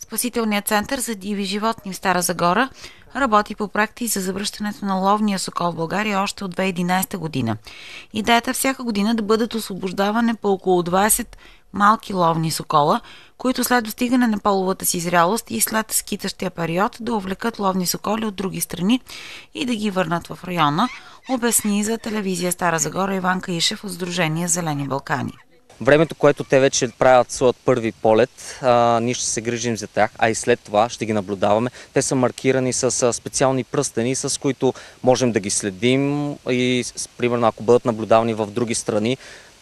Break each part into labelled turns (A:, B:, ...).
A: Спасителният център за диви животни в Стара Загора работи по проекти за завръщането на ловния сокол в България още от 2011 година. Идеята е всяка година да бъдат освобождаване по около 20 малки ловни сокола, които след достигане на половата си зрялост и след скитащия период да увлекат ловни соколи от други страни и да ги върнат в района, обясни за телевизия Стара Загора Иван Каишев от Сдружение Зелени Балкани.
B: Времето, което те вече правят своят първи полет, ние ще се грижим за тях, а и след това ще ги наблюдаваме. Те са маркирани с специални пръстени, с които можем да ги следим и, примерно, ако бъдат наблюдавани в други страни,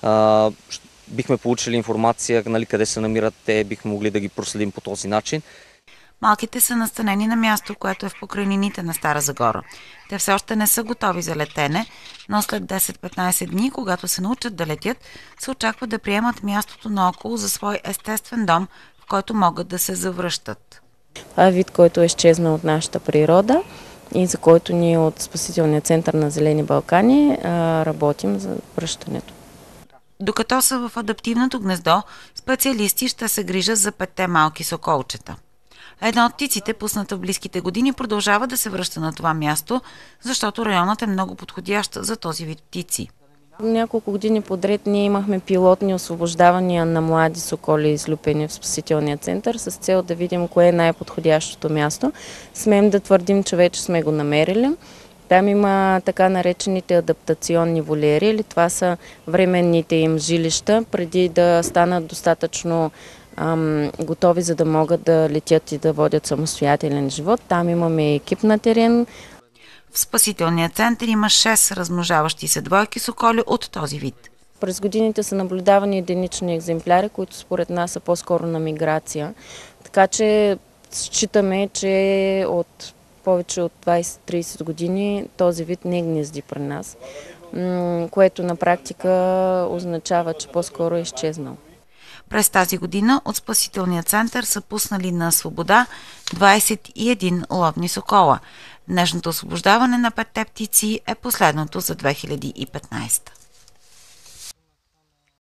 B: бихме получили информация, нали, къде се намират те, бихме могли да ги проследим по този начин.
A: Малките са настанени на място, което е в покрайнините на Стара Загора. Те все още не са готови за летене, но след 10-15 дни, когато се научат да летят, се очаква да приемат мястото наоколо за свой естествен дом, в който могат да се завръщат.
C: Това е вид, който е изчезнал от нашата природа и за който ние от Спасителния център на Зелени Балкани работим за връщането.
A: Докато са в адаптивното гнездо, специалисти ще се грижат за 5 малки соколчета. Една от птиците, пусната в близките години, продължава да се връща на това място, защото районът е много подходящ за този вид птици.
C: Няколко години подред ние имахме пилотни освобождавания на млади соколи, излюпени в Спасителния център, с цел да видим кое е най-подходящото място. Смеем да твърдим, че вече сме го намерили. Там има така наречените адаптационни волиери, или това са временните им жилища, преди да станат достатъчно готови, за да могат да летят и да водят самостоятелен живот. Там имаме екип на терен.
A: В Спасителния център има 6 размножаващи се двойки соколи от този вид.
C: През годините са наблюдавани единични екземпляри, които според нас са по-скоро на миграция. Така че считаме, че от повече от 20-30 години този вид не гнезди при нас, което на практика означава, че по-скоро е изчезнал.
A: През тази година от Спасителния център са пуснали на свобода 21 ловни сокола. Днешното освобождаване на 5 птици е последното за 2015.